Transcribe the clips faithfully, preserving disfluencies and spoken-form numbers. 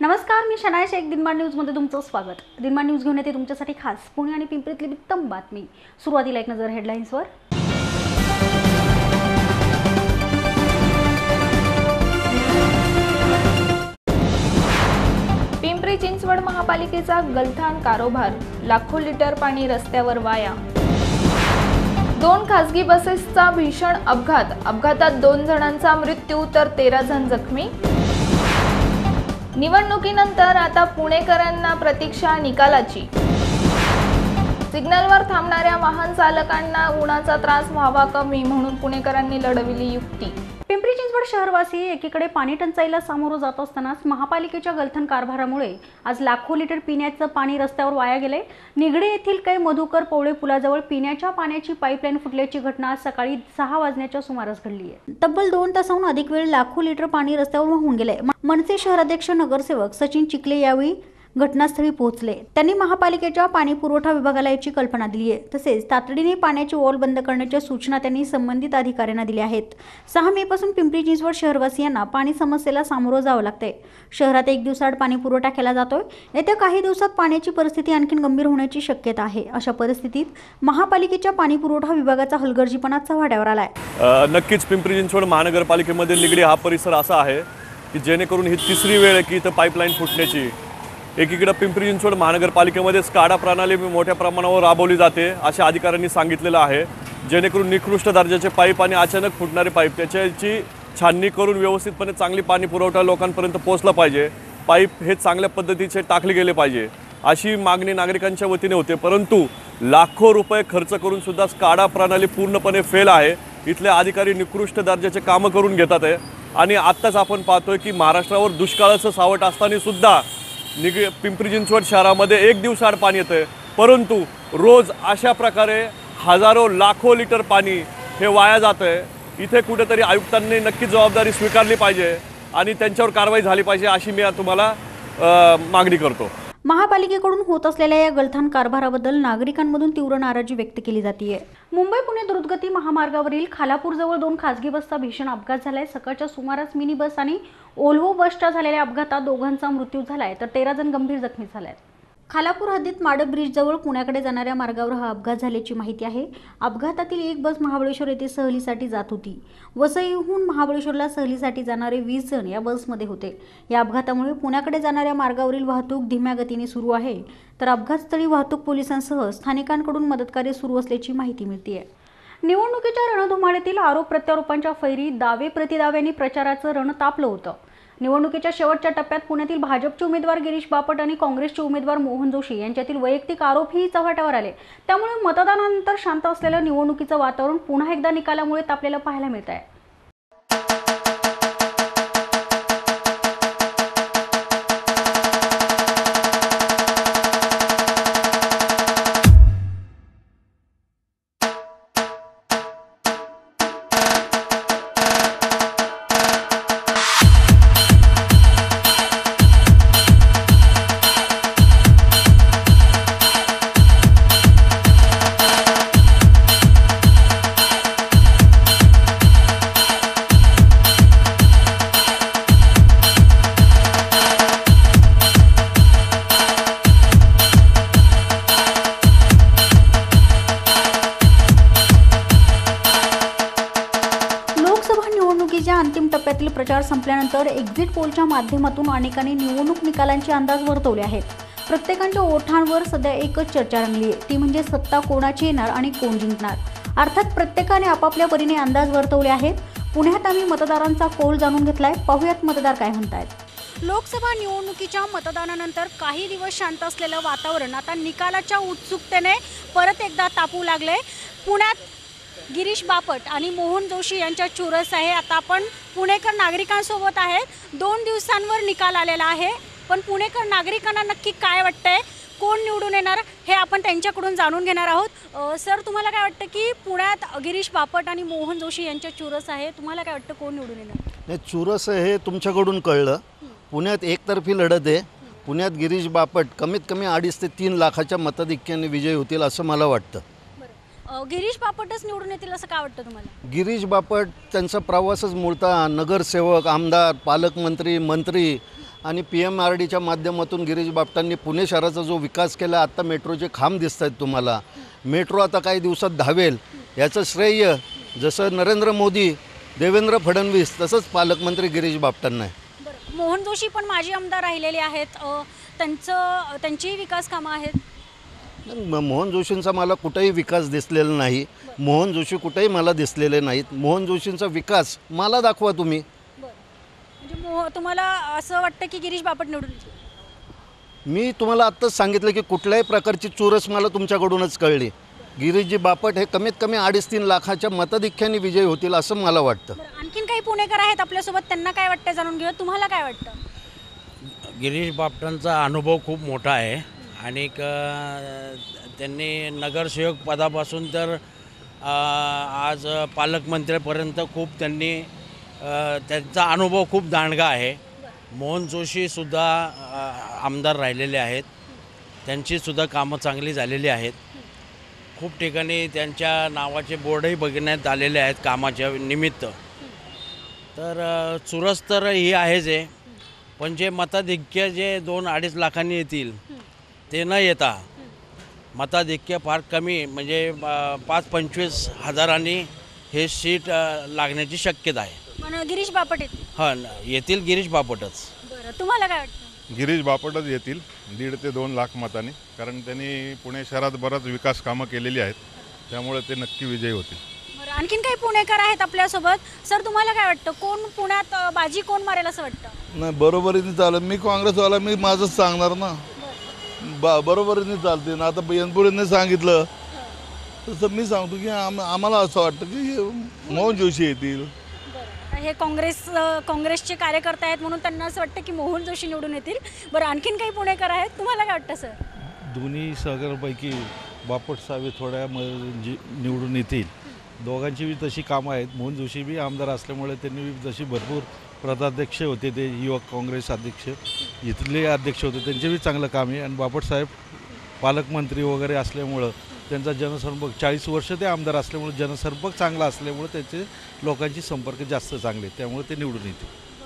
नमस्कार, मी शनाया शेख. दिनमान न्यूजमध्ये तुमचं स्वागत. दिनमान न्यूज घेऊन येते तुमच्यासाठी खास पुणे आणि पिंपरीतली उत्तम बातमी. सुरुवातीला एक नजर हेडलाईन्सवर. पिंपरी चिंचवड महापालिकेचा गलथान कारभार, लाखो लिटर पाणी रस्त्यावर वाया. दोन खासगी बसेसचा भीषण अपघात, अपघातात दोन जणांचा मृत्यू तर तेरा जण जखमी. निवडणुकीनंतर आता पुणेकरांना प्रतीक्षा निकालाची. सिग्नलवर थांबणाऱ्या वाहन चालकांना उन्हाचा त्रास व्हावा कमी म्हणून पुणेकरांनी लढविली युक्ती. पिंपरी चिंचवड शहरवासी एकीकडे पाणी टंचाईला सामोरं जात असतानाच महापालिकेच्या गलथन कारभारामुळे आज लाखो लिटर पिण्याचं पाणी रस्त्यावर वाया गेले. निगडे येथील कै मधुकर पवळे पुलाजवळ पिण्याच्या पाण्याची पाईपलाईन फुटल्याची घटना आज सकाळी सहा वाजण्याच्या सुमारास घडली आहे. तब्बल दोन तासाहून अधिक वेळ लाखो लिटर पाणी रस्त्यावर वाहून गेले. मनसे शहराध्यक्ष नगरसेवक सचिन चिखले यावेळी घटनास्थळी पोहोचले. त्यांनी महापालिकेच्या पाणी पुरवठा विभागाला याची कल्पना दिली आहे. तसेच तातडीने पाण्याची वॉल बंद करण्याच्या सूचना त्यांनी संबंधित अधिकाऱ्यांना दिल्या आहेत. सहा मे पासून पिंपरी चिंचवड शहरवासियांना पाणी समस्येला सामोरं जावं लागतंय. शहरात एक दिवसाआड पाणी पुरवठा केला जातोय. येत्या काही दिवसात पाण्याची परिस्थिती आणखी गंभीर होण्याची शक्यता आहे. अशा परिस्थितीत महापालिकेच्या पाणी पुरवठा विभागाचा हलगर्जीपणा चव्हाट्यावर आलाय. नक्कीच पिंपरी चिंचवड महानगरपालिकेमध्ये निगडी हा परिसर असा आहे की जेणेकरून ही तिसरी वेळ आहे की इथं पाईपलाईन फुटण्याची. एकीकडे पिंपरी चिंचवड महानगरपालिकेमध्ये स्काडा प्रणाली मोठ्या प्रमाणावर राबवली जाते अशा अधिकाऱ्यांनी सांगितलेलं आहे, जेणेकरून निकृष्ट दर्जाचे पाईप आणि अचानक फुटणारे पाईप त्याच्याची छाननी करून व्यवस्थितपणे चांगली पाणी पुरवठा लोकांपर्यंत पोहोचला पाहिजे. पाईप हे चांगल्या पद्धतीचे टाकले गेले पाहिजे अशी मागणी नागरिकांच्या वतीने होते. परंतु लाखो रुपये खर्च करून सुद्धा स्काडा प्रणाली पूर्णपणे फेल आहे. इथले अधिकारी निकृष्ट दर्जाचे कामं करून घेतात आहे. आणि आत्ताच आपण पाहतोय की महाराष्ट्रावर दुष्काळाचं सावट असताना सुद्धा निग पिंपरी चिंचवड शहरामध्ये एक दिवसाआड पाणी येतं आहे, परंतु रोज अशा प्रकारे हजारो लाखो लिटर पाणी हे वाया जातं आहे. इथे कुठेतरी आयुक्तांनी नक्की जबाबदारी स्वीकारली पाहिजे आणि त्यांच्यावर कारवाई झाली पाहिजे अशी मी तुम्हाला मागणी करतो. महापालिकेकडून होत असलेल्या या गलथान कारभाराबद्दल नागरिकांमधून तीव्र नाराजी व्यक्त केली जाते. मुंबई पुणे द्रुतगती महामार्गावरील खालापूरजवळ दोन खासगी बसचा भीषण अपघात झालाय. सकाळच्या सुमारास मिनी बस आणि ओल्वो बसच्या झालेल्या अपघातात दोघांचा मृत्यू झालाय तर तेरा जण गंभीर जखमी झालेत. खालापूर हद्दीत माडप ब्रिजजवळ पुण्याकडे जाणाऱ्या मार्गावर हा अपघात झाल्याची माहिती आहे. अपघातातील एक बस महाबळेश्वर येथे सहलीसाठी जात होती. वसईहून महाबळेश्वरला सहलीसाठी जाणारे वीस जण या बसमध्ये होते. या अपघातामुळे पुण्याकडे जाणाऱ्या मार्गावरील वाहतूक धीम्या गतीने सुरू आहे, तर अपघातस्थळी वाहतूक पोलिसांसह स्थानिकांकडून मदतकार्य सुरू असल्याची माहिती मिळते. निवडणुकीच्या रणधुमाळीतील आरोप प्रत्यारोपांच्या फैरी दावे प्रतिदाव्यांनी प्रचाराचं रण तापलं होतं. निवडणुकीच्या शेवटच्या टप्प्यात पुण्यातील भाजपचे उमेदवार गिरीश बापट आणि काँग्रेसचे उमेदवार मोहन जोशी यांच्यातील वैयक्तिक आरोपही चव्हाट्यावर आले. त्यामुळे मतदानानंतर शांत असलेलं निवडणुकीचं वातावरण पुन्हा एकदा निकालामुळे तापलेलं पाहायला मिळत आहे. निवडणुकीच्या अंतिम टप्प्यातील प्रचार संपल्यानंतर एक्झिट पोलच्या माध्यमातून अनेकांनी निवडणूक निकालांचे अंदाज वर्तवले आहेत. प्रत्येकाच्या ओठांवर सध्या एकच चर्चा रंगली आहे, ती म्हणजे सत्ता कोणाची येणार आणि कोण जिंकणार. अर्थात प्रत्येकाने आपापल्या परीने अंदाज वर्तवले आहेत. पुण्यात आम्ही मतदारांचा कौल जाणून घेतलाय. पाहूयात मतदार काय म्हणतायत. लोकसभा निवडणुकीच्या मतदानानंतर काही दिवस शांत असलेलं वातावरण आता निकालाच्या उत्सुकतेने परत एकदा तापू लागले. पुण्यात गिरीश बापट आणि मोहन जोशी यांच्या चुरस आहे. आता आपण पुणेकर नागरिकांसोबत आहेत. दोन दिवसांवर निकाल आलेला आहे, पण पुणेकर नागरिकांना नक्की काय वाटतंय, कोण निवडून येणार हे आपण त्यांच्याकडून जाणून घेणार आहोत. सर, तुम्हाला काय वाटतं की पुण्यात गिरीश बापट आणि मोहन जोशी यांच्या चुरस आहे, तुम्हाला काय वाटतं कोण निवडून येणार? नाही, चुरस हे तुमच्याकडून कळलं. पुण्यात एकतर्फी लढत आहे. पुण्यात गिरीश बापट कमीत कमी अडीच ते तीन लाखाच्या मताधिक्याने विजयी होतील असं मला वाटतं. गिरीश बापटच निवडून येतील असं काय वाटतं तुम्हाला? गिरीश बापट त्यांचा प्रवासच मूळतः नगरसेवक, आमदार, पालकमंत्री, मंत्री आणि पी एम आर डीच्या माध्यमातून गिरीश बापटांनी पुणे शहराचा जो विकास केला, आत्ता मेट्रोचे खांब दिसत आहेत तुम्हाला, मेट्रो आता काही दिवसात धावेल, याचं श्रेय जसं नरेंद्र मोदी, देवेंद्र फडणवीस तसंच पालकमंत्री गिरीश बापटांना आहे. बरं, मोहन जोशी पण माजी आमदार राहिलेले आहेत, अ, त्यांचं त्यांचीही विकास कामं आहेत. म- मोहन जोशींचा मला कुठेही विकास दिसलेला नाही. मोहन जोशी कुठेही मला दिसलेले नाहीत. मोहन जोशींचा विकास मला दाखवा तुम्ही. म्हणजे मोह तुम्हाला असं वाटतं की गिरीश बापट निवडून येतील? मी तुम्हाला आत्ताच सांगितलं की कुठल्याही प्रकारची चुरस मला तुमच्याकडूनच कळली. गिरीशजी बापट हे कमीत कमी अडीच तीन लाखाच्या मतधिक्याने विजयी होतील असं मला वाटतं. बरं, आणखीन काही पुणेकर आहेत आपल्यासोबत, त्यांना काय वाटतं जाणून घेऊया. तुम्हाला काय वाटतं? गिरीश बापटांचा अनुभव खूप मोठा आहे आणि त्यांनी नगरसेवक पदापासून तर अ, आज पालकमंत्र्यापर्यंत खूप त्यांनी अ, त्यांचा अनुभव खूप दांडगा आहे. मोहन जोशीसुद्धा अ, आमदार राहिलेले आहेत, त्यांचीसुद्धा कामं चांगली झालेली आहेत. खूप ठिकाणी त्यांच्या नावाचे बोर्डही बघण्यात आलेले आहेत कामाच्या निमित्त. तर अ, चुरस तर ही आहेच आहे, पण जे मताधिक्य जे दोन अडीच लाखांनी येतील ते न येता मताधिक्य फार कमी म्हणजे अ, पाच पंचवीस हजारांनी हे सीट अ, लागण्याची शक्यता आहे. पण गिरीश बापट येतील. हां, येतील गिरीश बापटच. बरं, तुम्हाला काय वाटतं? गिरीश बापटच येतील दीड ते दोन लाख मतांनी, कारण त्यांनी पुणे शहरात बराच विकास कामं केलेली आहेत, त्यामुळे ते नक्की विजयी होतील. बरं, आणखीन काही पुणेकर आहेत आपल्यासोबत. सर, तुम्हाला काय वाटतं, कोण पुण्यात अ, बाजी कोण मारेल असं वाटतं? नाही, बरोबरीने चालेल. मी काँग्रेसवाला, मी माझंच सांगणार ना. बा बरोबरीने चालते ना. आता यनपुरेंनी सांगितलं तसं मी सांगतो की आम आम्हाला असं वाटतं की मोहन जोशी येतील. हे काँग्रेस अ, काँग्रेसचे कार्यकर्ते आहेत म्हणून त्यांना असं वाटतं की मोहन जोशी निवडून येतील. बरं, आणखीन काही पुणेकर आहेत, तुम्हाला काय वाटतं सर? दोन्ही सहकारापैकी बापट सावे थोड्या म जी निवडून येतील. दोघांची बी तशी कामं आहेत. मोहन जोशी बी आमदार असल्यामुळे त्यांनी बी जशी भरपूर प्रदेशाध्यक्ष होते, ते युवक काँग्रेस अध्यक्ष, इथले अध्यक्ष होते, त्यांचे बी चांगलं काम आहे. आणि बापटसाहेब पालकमंत्री वगैरे असल्यामुळं त्यांचा जनसंपर्क चाळीस वर्ष ते आमदार असल्यामुळे जनसंपर्क चांगला असल्यामुळे त्याचे लोकांची संपर्क जास्त चांगले, त्यामुळे ते निवडून येतील.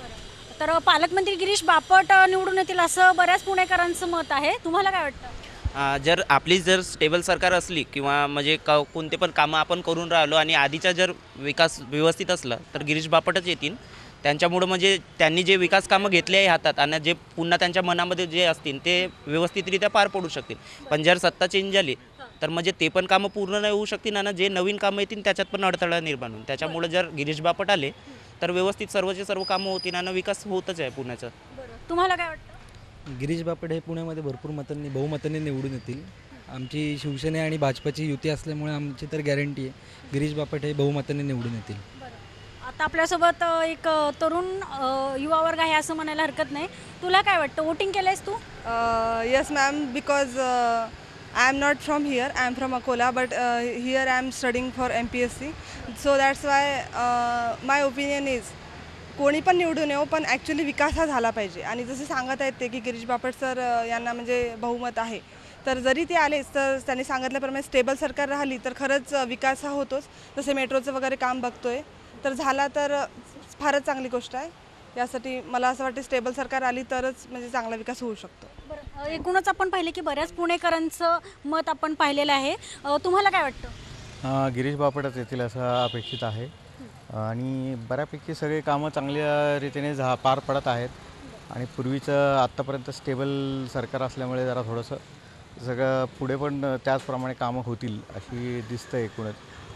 तर पालकमंत्री गिरीश बापट अ, निवडून येतील असं बऱ्याच पुणेकरांचं मत आहे. तुम्हाला काय वाटतं? अ, जर आपली जर स्टेबल सरकार असली किंवा म्हणजे क कोणते पण कामं आपण करून राहिलो आणि आधीचा जर विकास व्यवस्थित असला तर गिरीश बापटच येतील. त्यांच्यामुळं म्हणजे त्यांनी जे विकास कामं घेतले आहे हातात आणि जे पुन्हा त्यांच्या मनामध्ये जे असतील ते व्यवस्थितरित्या पार पडू शकतील. पण जर सत्ता चेंज झाली तर म्हणजे ते पण कामं पूर्ण नाही होऊ शकतील आणि जे नवीन कामं येतील त्याच्यात पण अडथळा निर्माण होईल. त्याच्यामुळे जर गिरीश बापट आले तर व्यवस्थित सर्वचे सर्व कामं होतील आणि विकास होतच आहे पुण्याचा. तुम्हाला काय वाटतं? गिरीश बापट हे पुण्यामध्ये भरपूर मतांनी बहुमतांनी निवडून येतील. आमची शिवसेना आणि भाजपाची युती असल्यामुळे आमची तर गॅरंटी आहे गिरीश बापट हे बहुमतांनी निवडून येतील. आता आपल्यासोबत अ, एक अ, तरुण अ, युवा वर्ग आहे असं म्हणायला हरकत नाही. तुला काय वाटतं, वोटिंग केलंयस तू? Yes ma'am, because I am not from here, I am from Akola, but here I am studying for M P S C. So that's why my opinion is कोणी पण निवडून येऊ, पण ॲक्च्युली विकास हा झाला पाहिजे. आणि जसे सांगत आहेत ते की गिरीश बापट सर यांना म्हणजे बहुमत आहे, तर जरी ते आलेच तर त्यांनी सांगितल्याप्रमाणे स्टेबल सरकार राहिली तर खरंच विकास हा होतोच. जसे मेट्रोचं वगैरे काम बघतोय, तर झाला तर फारच चांगली गोष्ट आहे. यासाठी मला असं वाटतं स्टेबल सरकार आली तरच म्हणजे चांगला विकास होऊ शकतो. बरं, अ, एकूणच आपण पाहिले की बऱ्याच पुणेकरांचं मत आपण पाहिलेलं आहे. अ, तुम्हाला काय वाटतं? गिरीश बापटच येतील असं अपेक्षित आहे. आणि बऱ्यापैकी सगळे कामं चांगल्या रीतीने झा पार पडत आहेत. आणि पूर्वीचं आत्तापर्यंत स्टेबल सरकार असल्यामुळे जरा थोडंसं सगळं पुढे पण त्याचप्रमाणे कामं होतील अशी दिसतं. एकूणच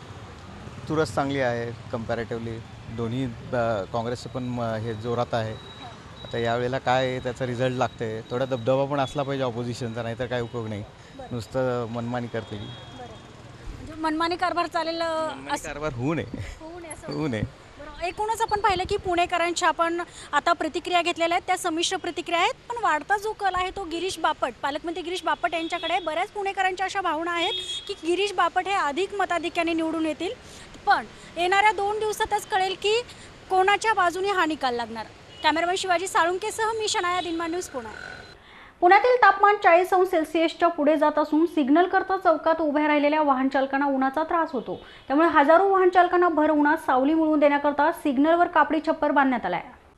चुरस चांगली आहे कम्पॅरेटिव्हली. दोन्ही काँग्रेसचं पण म हे जोरात आहे. आता यावेळेला काय त्याचा रिझल्ट लागतं आहे, थोडा दबदबा पण असला पाहिजे ऑपोजिशनचा, नाहीतर काय उपयोग नाही. नुसतं मनमानी करते की म्हणजे मनमानी कारभार चालेल असं कारभार होऊ नये होऊ नये असं होऊ नये. बरं, एकूणच आपण पाहिलं की पुणेकरांच्या आपण आता प्रतिक्रिया घेतलेल्या आहेत, त्या संमिश्र प्रतिक्रिया आहेत. पण वाढता जो कल आहे तो गिरीश बापट, पालकमंत्री गिरीश बापट यांच्याकडे. बऱ्याच पुणेकरांच्या अशा भावना आहेत की गिरीश बापट हे अधिक मताधिक्याने निवडून येतील. पण येणाऱ्या दोन दिवसातच कळेल की कोणाच्या बाजूने हा निकाल लागणार. कॅमेरामॅन शिवाजी साळुंकेसह मी शनाया, दिनमान न्यूज, पुणे. पुण्यातील तापमान चाळीस अंश सेल्सिअसच्या पुढे जात असून सिग्नलकरता चौकात उभ्या राहिलेल्या वाहन चालकांना उन्हाचा त्रास होतो. त्यामुळे हजारो वाहन चालकांना भर उन्हात सावली मिळवून देण्याकरता सिग्नलवर कापडी छप्पर बांधण्यात आला आहे.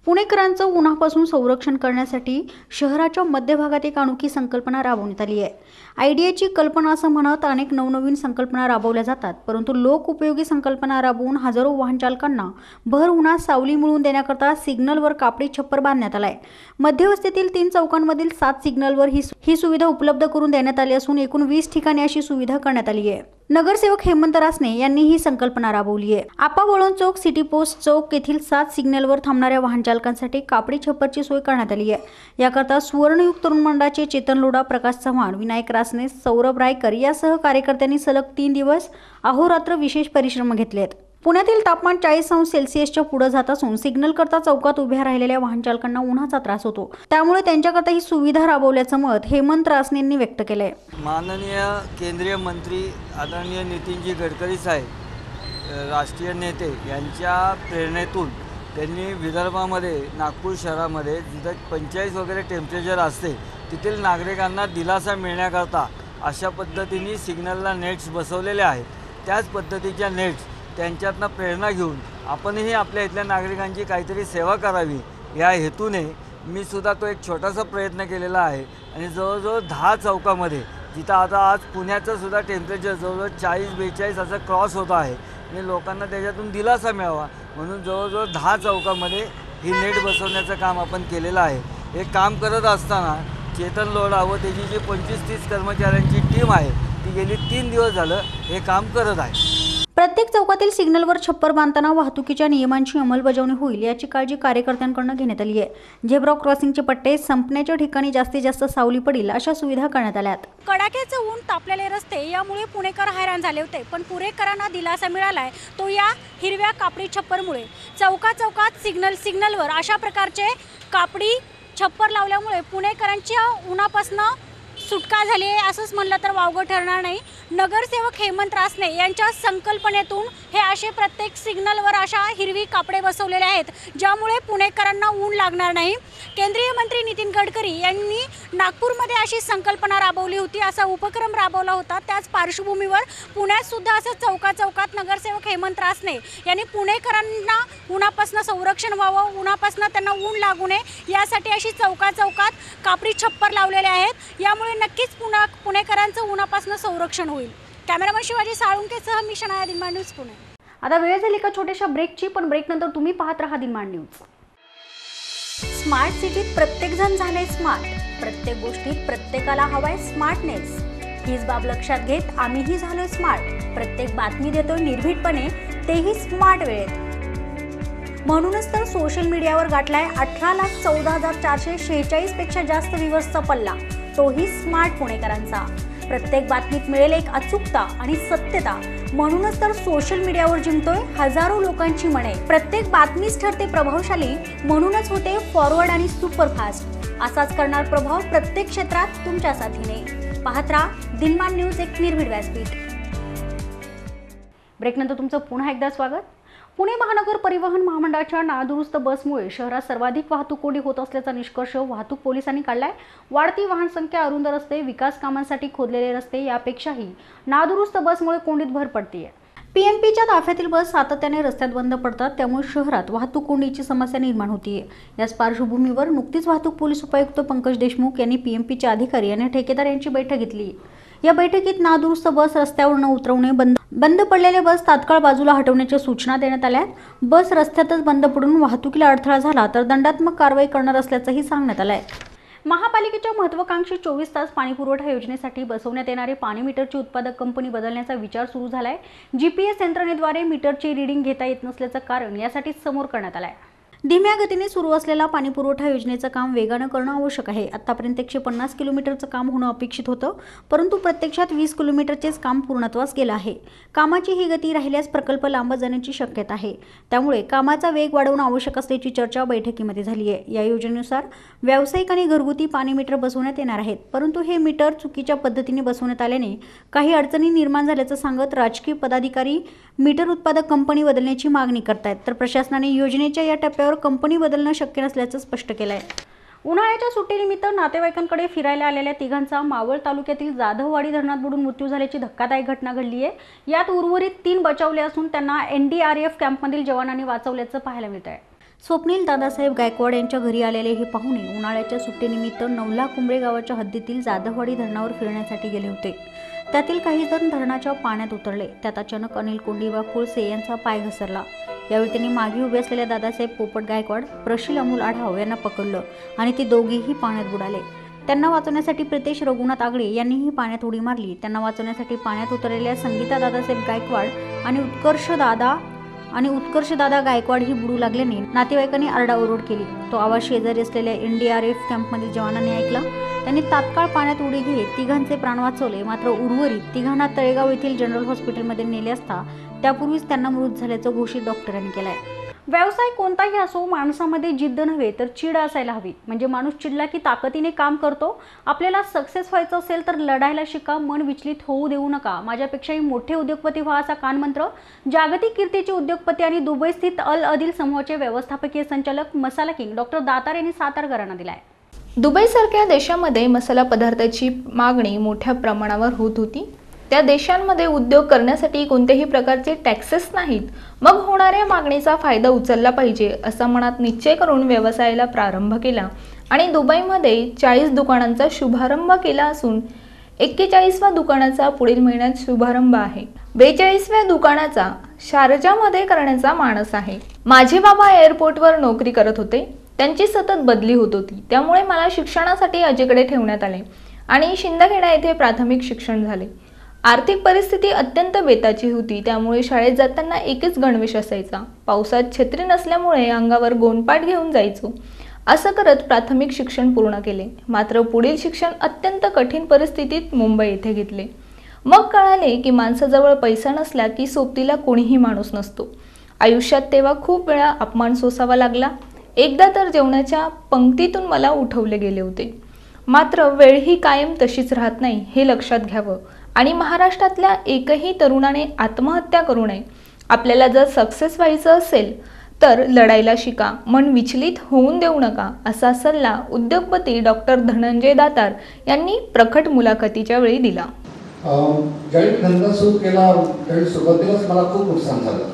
पुणेकरांचं उन्हापासून संरक्षण करण्यासाठी शहराच्या मध्यभागात एक अनोखी संकल्पना राबवण्यात आली आहे. आयडियाची कल्पना असं म्हणत अनेक नवनवीन संकल्पना राबवल्या जातात, परंतु लोक उपयोगी संकल्पना राबवून हजारो वाहन चालकांना भर उन्हात सावली मिळवून देण्याकरता सिग्नलवर कापडी छप्पर बांधण्यात आलाय. मध्यवस्तीतील तीन चौकांमधील सात सिग्नलवर ही ही सुविधा उपलब्ध करून देण्यात आली असून एकूण वीस ठिकाणी अशी सुविधा करण्यात आली आहे. नगरसेवक हेमंत रासने यांनी ही संकल्पना राबवली आहे. आपा वळण चौक, सिटी पोस्ट चौक येथील सात सिग्नलवर थांबणाऱ्या वाहन चालकांसाठी कापडी छप्परची सोय करण्यात आली आहे. याकरता सुवर्णयुग तरुण मंडळाचे चेतन लोढा, प्रकाश चव्हाण, विनायक रासने, सौरभ रायकर यासह कार्यकर्त्यांनी सलग तीन दिवस अहोरात्र विशेष परिश्रम घेतले आहेत. पुण्यातील तापमान चाळीस अंश सेल्सिअसच्या पुढे जात असून सिग्नल करता चौकात उभ्या राहिलेल्या वाहन चालकांना उन्हाचा त्रास होतो. त्यामुळे त्यांच्याकरता ही सुविधा राबवल्याचं मत हेमंत रासने यांनी व्यक्त केलंय. माननीय केंद्रीय मंत्री आदरणीय नितीनजी गडकरी साहेब, राष्ट्रीय नेते यांच्या प्रेरणेतून त्यांनी विदर्भामध्ये नागपूर शहरामध्ये जिथं पंचेचाळीस वगैरे टेम्परेचर असते तेथील नागरिकांना दिलासा मिळण्याकरता अशा पद्धतीने सिग्नलला नेट्स बसवलेले आहेत. त्याच पद्धतीच्या नेट्स त्यांच्यातनं प्रेरणा घेऊन आपणही आपल्या इथल्या नागरिकांची काहीतरी सेवा करावी या हेतूने मी सुद्धा तो एक छोटासा प्रयत्न केलेला आहे. आणि जवळजवळ दहा चौकामध्ये जिथं आता आज पुण्याचं सुद्धा टेम्परेचर जवळजवळ चाळीस बेचाळीस असं क्रॉस होत आहे आणि लोकांना त्याच्यातून दिलासा मिळावा म्हणून जवळजवळ दहा चौकामध्ये ही नेट बसवण्याचं काम आपण केलेलं आहे. हे काम करत असताना चेतन लोढा व त्याची जी पंचवीस तीस कर्मचाऱ्यांची टीम आहे ती गेली तीन दिवस झालं हे काम करत आहे. प्रत्येक चौकातील सिग्नलवर छप्पर बांधताना वाहतुकीच्या नियमांची अंमलबजावणी होईल याची काळजी कार्यकर्त्यांकडून घेण्यात आली आहे. झेब्रा क्रॉसिंगचे पट्टे संपण्याच्या ठिकाणी जास्तीत जास्त सावली पडेल अशा सुविधा करण्यात आल्यात. कडाक्याचं ऊन, तापलेले रस्ते यामुळे पुणेकर हैराण झाले होते, पण पुणेकरांना दिलासा मिळालाय तो या हिरव्या कापडी छप्परमुळे. चौका चौकात सिग्नल सिग्नलवर अशा प्रकारचे कापडी छप्पर लावल्यामुळे पुणेकरांच्या उन्हापासून सुटका झाली आहे असंच म्हणलं तर वावगं ठरणार नाही. नगरसेवक हेमंत रासने यांच्या संकल्पनेतून हे असे प्रत्येक सिग्नलवर अशा हिरवी कापडे बसवलेले आहेत ज्यामुळे पुणेकरांना ऊन लागणार नाही. केंद्रीय मंत्री नितीन गडकरी यांनी नागपूरमध्ये अशी संकल्पना राबवली होती, असा उपक्रम राबवला होता. त्याच पार्श्वभूमीवर पुण्यात सुद्धा असं चौका चौकात नगरसेवक हेमंत रासने यांनी पुणेकरांना उन्हापासून संरक्षण व्हावं, उन्हापासून त्यांना ऊन लागू नये यासाठी अशी चौका चौकात कापडी छप्पर लावलेले आहेत. यामुळे नक्कीच पुन्हा पुणेकरांचं उन्हापासून संरक्षण होईल. कॅमेरामन शिवाजी साळुंकेसह मी शनाया, दिनमान न्यूज, पुणे. आता वेळ झाली का छोट्याशा ब्रेकची, पण ब्रेक नंतर तुम्ही पाहत राहा दिनमान न्यूज. स्मार्ट सिटीत प्रत्येक जण झाले स्मार्ट. प्रत्येक गोष्टीत प्रत्येकाला हवाय स्मार्टनेस. हीच बाब लक्षात घेत आम्हीही झालोय स्मार्ट. प्रत्येक बातमी देतोय निर्भीडपणे, तेही स्मार्ट वेळेत. म्हणूनच तर सोशल मीडियावर गाठलाय अठरा लाख चौदा हजार चारशे शेहेचाळीस पेक्षा जास्त व्ह्यूअर्सचा पल्ला, तोही स्मार्ट पुणेकरांचा. प्रत्येक बातमीत मिळेल एक अचूकता आणि सत्यता, म्हणूनच तर सोशल मीडियावर जिंकतोय हजारो लोकांची मने. प्रत्येक बातमीच ठरते प्रभावशाली, म्हणूनच होते फॉरवर्ड आणि सुपरफास्ट. असाच करणार प्रभाव प्रत्येक क्षेत्रात तुमच्या साथीने. पाहत राहा दिनमान न्यूज, एक निर्भीड व्यासपीठ. ब्रेकनंतर तुमचं पुन्हा एकदा स्वागत. पुणे महानगर परिवहन महामंडळाच्या नादुरुस्त बसमुळे शहरात सर्वाधिक वाहतूक कोंडी होत असल्याचा निष्कर्ष वाहतूक पोलिसांनी काढलाय. वाढती वाहन संख्या, अरुंद रस्ते, विकास कामांसाठी खोदलेले रस्ते यापेक्षाही नादुरुस्त बसमुळे कोंडीत भर पडतेय. पीएमपीच्या ताफ्यातील बस सातत्याने रस्त्यात बंद पडतात, त्यामुळे शहरात वाहतूक कोंडीची समस्या निर्माण होतीये. याच पार्श्वभूमीवर नुकतीच वाहतूक पोलीस उपायुक्त पंकज देशमुख यांनी पीएमपीचे अधिकारी आणि ठेकेदार यांची बैठक घेतली. या बैठकीत नादुरुस्त बस रस्त्यावर न उतरवणे, बंद बंद पडलेले बस तात्काळ बाजूला हटवण्याच्या सूचना देण्यात आल्या. बस रस्त्यातच बंद पडून वाहतुकीला अडथळा झाला तर दंडात्मक कारवाई करणार असल्याचंही सांगण्यात आलंय. महापालिकेच्या महत्त्वाकांक्षी चोवीस तास पाणीपुरवठा योजनेसाठी बसवण्यात येणारे पाणी मीटरची उत्पादक कंपनी बदलण्याचा विचार सुरू झालाय. जीपीएस यंत्रणेद्वारे मीटरची रीडिंग घेता येत नसल्याचं कारण यासाठी समोर करण्यात आलंय. धीम्या गतीने सुरू असलेला पाणीपुरवठा योजनेचं काम वेगानं करणं आवश्यक आहे. आतापर्यंत एकशे पन्नास किलोमीटरचं काम होणं अपेक्षित होतं, परंतु प्रत्यक्षात वीस किलोमीटरचेच काम पूर्णत्वास गेलं आहे. कामाची ही गती राहिल्यास प्रकल्प लांबत जाण्याची शक्यता आहे. त्यामुळे कामाचा वेग वाढवणं आवश्यक असल्याची चर्चा बैठकीमध्ये झाली आहे. या योजनेनुसार व्यावसायिक आणि घरगुती पाणी मीटर बसवण्यात येणार आहेत, परंतु हे मीटर चुकीच्या पद्धतीने बसवण्यात आल्याने काही अडचणी निर्माण झाल्याचं सांगत राजकीय पदाधिकारी मीटर उत्पादक कंपनी बदलण्याची मागणी करतायत, तर प्रशासनाने योजनेच्या या टप्प्यावर कंपनी बदलणं शक्य नसल्याचं स्पष्ट केलंय. उन्हाळ्याच्या सुट्टीनिमित्त नातेवाईकांकडे फिरायला आलेल्या तिघांचा मावळ तालुक्यातील जाधववाडी धरणात बुडून मृत्यू झाल्याची धक्कादायक घटना घडली आहे. यात उर्वरित तीन बचावले असून त्यांना एनडीआरएफ कॅम्पमधील जवानांनी वाचवल्याचं पाहायला मिळत आहे. स्वप्नील दादासाहेब गायकवाड यांच्या घरी आलेले हे पाहुणे उन्हाळ्याच्या सुट्टीनिमित्त नवला कुंबळे गावाच्या हद्दीतील जाधववाडी धरणावर फिरण्यासाठी गेले होते. त्यातील काही जण धरणाच्या पाण्यात उतरले. त्यात अचानक अनिल कोंडीबा कुळसे यांचा पाय घसरला. यावेळी त्यांनी मागे उभे असलेल्या दादासाहेब पोपट गायकवाड, प्रशील अमोल आढाव यांना पकडलं आणि ते दोघेही पाण्यात बुडाले. त्यांना वाचवण्यासाठी प्रितेश रघुनाथ आगळे यांनीही पाण्यात उडी मारली. त्यांना वाचवण्यासाठी पाण्यात उतरलेल्या संगीता दादासाहेब गायकवाड आणि उत्कर्ष दादा आणि उत्कर्ष दादा गायकवाड ही बुडू लागल्याने नातेवाईकांनी आरडाओरड केली. तो आवाज शेजारी असलेल्या एन डी आर एफ कॅम्पमधील जवानांनी ऐकला. त्यांनी तात्काळ पाण्यात उडी घेत तिघांचे प्राण वाचवले. मात्र उर्वरित तिघांना तळेगाव येथील जनरल हॉस्पिटलमध्ये नेले असता त्यापूर्वीच त्यांना मृत झाल्याचं घोषित डॉक्टरांनी केलंय. व्यवसाय कोणताही असो, माणसामध्ये जिद्द नव्हे तर चीड असायला हवी. म्हणजे माणूस चिडला की ताकदीने काम करतो. आपल्याला सक्सेस व्हायचं असेल तर लढायला शिका, मन विचलित होऊ देऊ नका. माझ्यापेक्षाही मोठे उद्योगपती व्हा असा कानमंत्र जागतिक कीर्तीचे उद्योगपती आणि दुबई स्थित अल अदिल समूहाचे व्यवस्थापकीय संचालक मसाला किंग डॉक्टर दातार यांनी सातारकरांना दिलाय. दुबईसारख्या देशामध्ये मसाला पदार्थाची मागणी मोठ्या प्रमाणावर होत होती. त्या देशांमध्ये उद्योग करण्यासाठी कोणत्याही प्रकारचे टॅक्सेस नाहीत. मग होणाऱ्या मागणीचा फायदा उचलला पाहिजे असा मनात निश्चय करून व्यवसायाला प्रारंभ केला आणि दुबईमध्ये चाळीस दुकानांचा शुभारंभ केला असून एक्केचाळीसव्या दुकानाचा पुढील महिन्यात शुभारंभ आहे. बेचाळीसव्या दुकानाचा शारजामध्ये करण्याचा मानस आहे. माझे बाबा एअरपोर्टवर नोकरी करत होते. त्यांची सतत बदली होत होती. त्यामुळे मला शिक्षणासाठी अजेकडे ठेवण्यात आले आणि शिंदखेडा येथे प्राथमिक शिक्षण झाले. आर्थिक परिस्थिती अत्यंत बेताची होती. त्यामुळे शाळेत जाताना एकच गणवेश असायचा. पावसात छत्री नसल्यामुळे अंगावर गोंडपाट घेऊन जायचो. असं करत प्राथमिक शिक्षण पूर्ण केले. मात्र पुढील शिक्षण अत्यंत कठीण परिस्थितीत मुंबई येथे घेतले. मग कळाले की माणसाजवळ पैसा नसला की सोबतीला कोणीही माणूस नसतो. आयुष्यात तेव्हा खूप वेळा अपमान सोसावा लागला. एकदा तर जेवणाच्या पंक्तीतून मला उठवले गेले होते. मात्र वेळ ही कायम तशीच राहत नाही हे लक्षात घ्यावं आणि महाराष्ट्रातल्या एकही तरुणाने आत्महत्या करू नये. आपल्याला जर सक्सेस व्हायचं असेल तर लढायला शिका, मन विचलित होऊन देऊ नका असा सल्ला उद्योगपती डॉक्टर धनंजय दातार यांनी प्रकट मुलाखतीच्या वेळी दिला. ज्यावेळी धंदा सुरू केला त्यावेळी सुरुवातीलाच मला खूप नुकसान झालं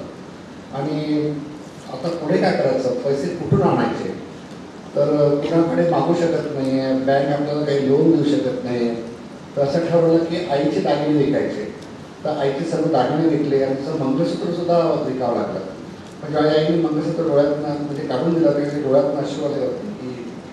आणि आता पुढे काय करायचं, पैसे कुठून आणायचे, तर कुणाकडे मागू शकत नाही आहे, बँक आपल्याला काही लोन देऊ शकत नाही. तर असं ठरवलं की आईचे दागिने विकायचे. तर आईचे सर्व दागिने विकले आणि सर मंगळसूत्रसुद्धा विकावं लागलं. पण ज्यावेळी आईने मंगळसूत्र डोळ्यातनं म्हणजे काढून दिलं त्यावेळी डोळ्यातनं अश्रू आले होते की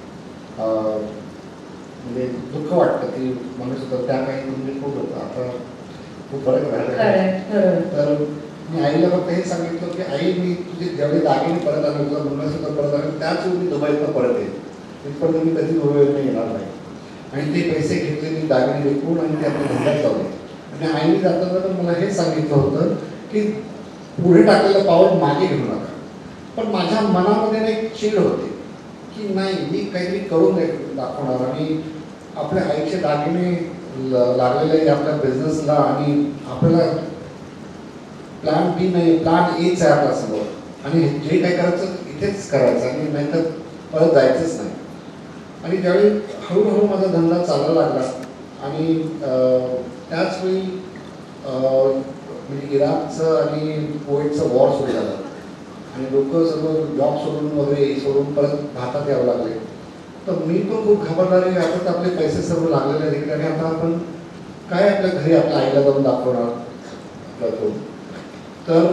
म्हणजे दुःख वाटतं की मंगळसूत्र त्या काही म्हणजे खूप होतं. आता खूप फरक राहिला. तर मी आईला फक्त हे सांगितलं की आई मी तुझे जेवढे दागिने परत आले तुझं मंगळसूत्र परत आले त्याच वेळी मी दुबईतनं परत येईल. तिथपर्यंत मी कधी दुबईवरनं येणार नाही. आणि ते पैसे घेतले मी दागिने विकून आणि ते आपल्या धंद्यात लावले. आणि आईने जाताना तर मला हे सांगितलं होतं की पुढे टाकलेलं पाऊल मागे घेऊ नका. पण माझ्या मनामध्ये एक चीड होती की नाही मी काहीतरी करून दाखवणार आणि आपल्या आईचे दागिने लागलेले आपल्या बिझनेसला आणि आपल्याला प्लॅन बी नाही प्लॅन एच आहे आपल्या समोर आणि जे काही करायचं इथेच करायचं आणि नाहीतर परत जायचंच नाही. आणि ज्यावेळी हळूहळू माझा धंदा चालायला लागला आणि त्याचवेळी म्हणजे इराकचं आणि कुवेतचं वॉर सुरू झालं आणि लोक सर्व जॉब सोडून वगैरे सोडून परत भारतात यावं लागले. तर मी पण खूप घाबरणारे आता आपले पैसे सर्व लागलेले आहेत आणि आता आपण काय आपल्या घरी आपल्या आईला जाऊन दाखवणार जातो. तर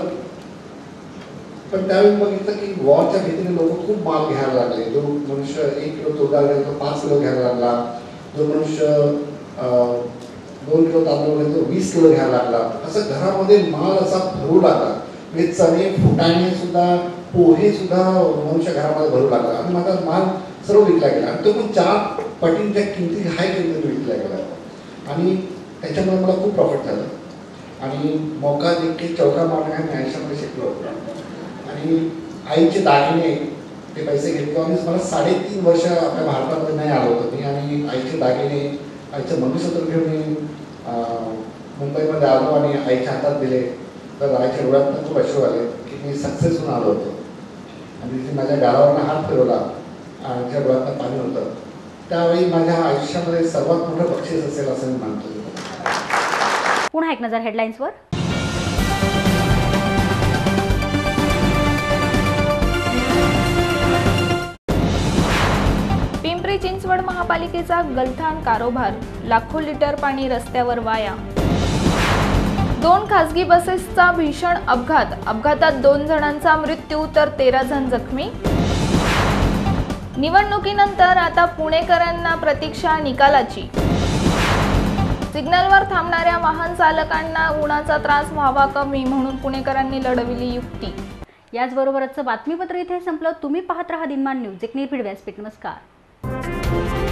पण त्यावेळी बघितलं की वॉरच्या भीतीने लोक खूप माल घ्यायला लागले. जो मनुष्य एक किलो तोडा गेला तो पाच किलो घ्यायला लागला. जो मनुष्य दोन किलो तांदूळ घेतो तो वीस किलो घ्यायला लागला. असं घरामध्ये माल असा भरू लागला. म्हणजे चणे फुटाणे सुद्धा पोहे सुद्धा मनुष्य घरामध्ये भरू लागला आणि माझा माल सर्व विकला गेला आणि तो पण चार पटींच्या किमती हाय किमतीने विकला गेला आणि त्याच्यामुळे मला खूप प्रॉफिट झालं. आणि मौका देखील चौका मारणे मी आयुष्यामध्ये शिकलो होतो. आणि आईचे दागिने ते पैसे घेतलो आणि मला साडेतीन वर्ष आपल्या भारतामध्ये नाही आलो होतो मी आणि आईचे दागिने आईचं मंगळसूत्र घेऊन मी मुंबईमध्ये आलो आणि आईच्या हातात दिले. तर आईच्या डोळ्यातनं खूप अश्रू आले की मी सक्सेस होऊन आलो होतो. आणि तिथे माझ्या गालावरनं हात फिरवला आईच्या डोळ्यातनं पाणी होतं. त्यावेळी माझ्या आयुष्यामध्ये सर्वात मोठं बक्षीस असेल असं मी मानतो. पुन्हा एक नजर हेडलाईन्सवर. महापालिकेचा गलथान कारभार, लाखो लिटर पाणी रस्त्यावर वाया. दोन खासगी बसेसचा भीषण अपघात, अपघातात दोन जणांचा मृत्यू तर तेरा जण जखमी. निवडणुकीनंतर आता पुणेकरांना प्रतीक्षा निकालाची. सिग्नलवर थांबणाऱ्या वाहन चालकांना उन्हाचा त्रास व्हावा कमी म्हणून पुणेकरांनी लढविली युक्ती. याचबरोबरचं बातमीपत्र इथे संपलं. तुम्ही पाहत रहा दिनमान न्यूज. एक निर्भीड व्यासपीठ. नमस्कार.